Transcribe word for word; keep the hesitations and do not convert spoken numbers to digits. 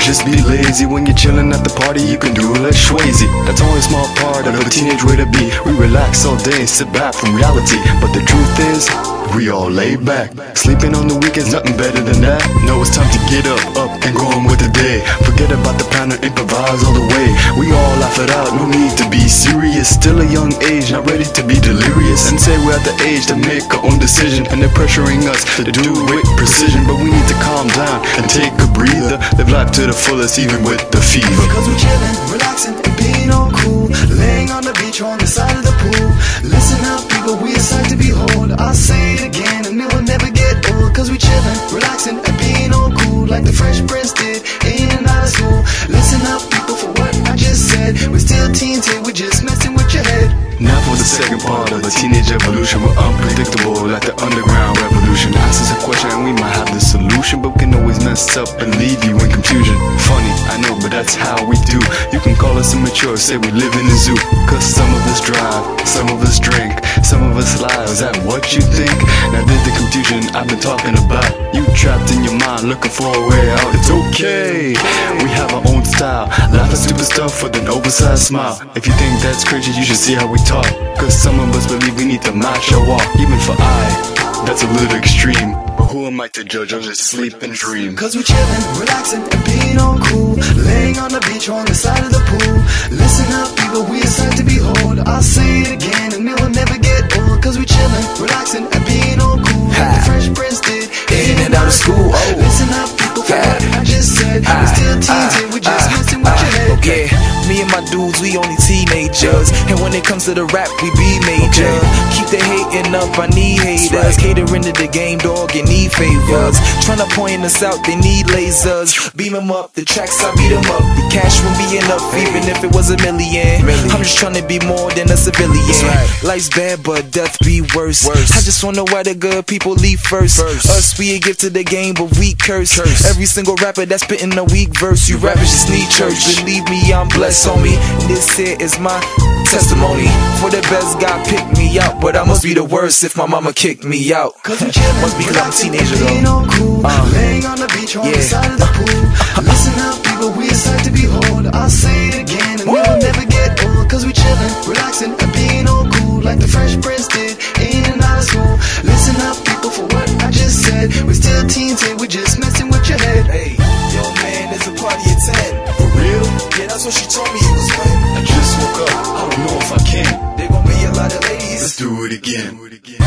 just be lazy. When you're chilling at the party, you can do like Swayze. That's only a small part of a teenage way to be. We relax all day and sit back from reality, but the truth is, we all lay back. Sleeping on the weekends, nothing better than that. No, it's time to get up, up and go on with the day. Forget about the plan and improvise all the way. We all laugh it out, no need to be serious. Still a young age, not ready to be delirious. And say we're at the age to make our own decision, and they're pressuring us to do it with precision. But we need to calm down and take a breather. Live life to the fullest, even with the fever. Cause we're chillin', relaxing, and being all cool. Laying on the beach or on the side of the pool. Listen up, people, we a sight to behold. I'll say it again, and it will never get old. Cause we chillin', relaxing, and being all cool, like the Fresh Prince did in and out of school. Listen up, people, for what I just said. We're still teens here, we're just messing with your head. Now for the second part of the teenage evolution. We're unpredictable like the underground revolution. Ask us a question and we might have the solution, but we can always mess up and leave you in confusion. Funny, I know, but that's how we do. You can call us immature, say we live in a zoo. Cause some of us drive, some of us drink, some of us lie. Is that what you think? Now there's the confusion I've been talking about. You trapped in your mind looking for a way out. It's okay, we have our own style. Laugh at stupid stuff with an oversized smile. If you think that's crazy, you should see how we talk. Cause some of us believe we need to match our walk. Even for I, that's a little extreme. But who am I to judge? I'll just sleep and dream. Cause we're chillin', relaxing, and being all cool. Laying on the beach or on the side of the pool. Listen up, people, we a sight to behold. I'll say it again, and it will never get old. Cause we're chillin', relaxing, and being all cool, like the Fresh Prince did in and out of school. Oh. Listen up, people, for what I just said. We're still teens here, we're just messing with your head. Okay, me and my dudes, we only teenagers, and when it comes to the rap, we be major. Keep the hating up, I need haters. Catering to the game, dog, and need favors. Tryna point us out, they need lasers. Beam them up, the tracks, I beat them up. The cash won't be enough, even if it was a million. I'm just tryna be more than a civilian. Life's bad, but death be worse. I just wanna why the good people leave first. Us, we a gift to the game, but we curse. Every single rapper that's spitting a weak verse. You rappers just need church. Believe me, I'm blessed, on me. And this here is my testimony. For the best, God picked me out, but I must be the worst if my mama kicked me out. Cause we chillin', must be cause I'm a teenager though. Cool. Uh, Laying on the beach or on yeah. the side of the pool. Listen up, people, we a sight to behold. I'll say it again, and we will never get old. Cause we chillin', relaxing, and being all cool, like the Fresh Prince did in and out of school. Listen up, people, for what I just said. We're still teens here, we're just messing with your head. Hey, yo man, there's a party at ten. For real? Yeah, that's what she told me it was when. I just woke up, I don't know if I can. There gon' be a lot of ladies. Let's do it again.